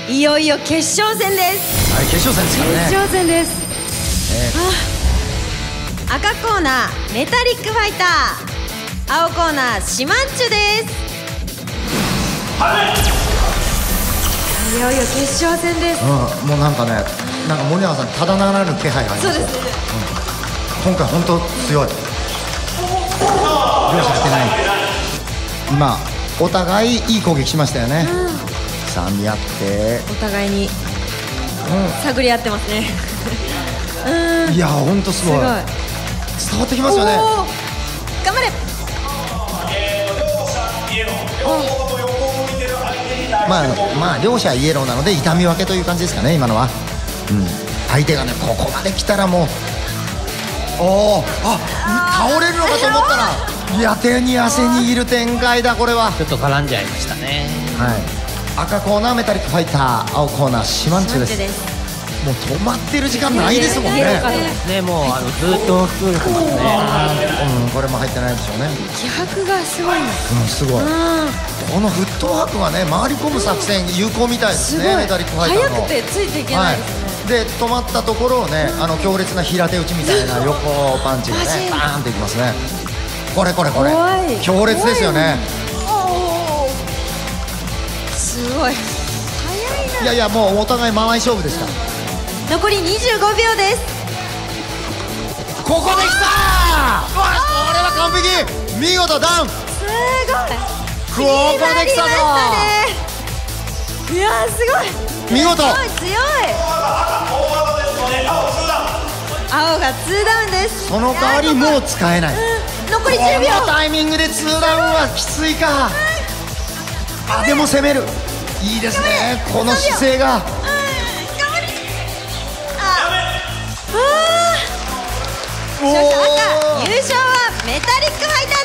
いよいよ決勝戦です。 はい、決勝戦ですからね。 決勝戦です。赤コーナーメタリックファイター、青コーナーシマンチュです。いよいよ決勝戦です。 もうなんかね、なんか森永さんただならぬ気配がありますよ。 そうですね。 今回本当強い。両者してない。今お互いいい攻撃しましたよね。さあ見合ってお互いに探り合ってますね。 いや本当すごい。伝わってきますよね。 頑張れ。 まあ両者イエローなので痛み分けという感じですかね今のは。相手がねここまで来たらもう倒れるのかと思ったら、いや手に汗握る展開だこれは。 ちょっと絡んじゃいましたね。 はい。赤コーナーメタリックファイター、青コーナーシマンチュです。もう止まってる時間ないですもんね。 ね、もうずっと吹いてますね。 これも入ってないでしょうね。 気迫がすごいな。 すごい。このフットワークがね回り込む作戦有効みたいですね。メタリックファイターの。 速くてついていけないですね。 で止まったところをね強烈な平手打ちみたいな横パンチがねバーンっていきますね。これ強烈ですよね。 すごい速いな。 いやもうお互い間合い勝負ですから。 残り25秒です。 ここできたー。これは完璧。見事ダウン。 すごい。 ここできたぞー。いやーすごい。 見事。 強い。青が2ダウンです。 その代わりもう使えない。 残り10秒。 このタイミングで2ダウンはきついか。でも攻める。いいですねこの姿勢が。優勝はメタリックファイター。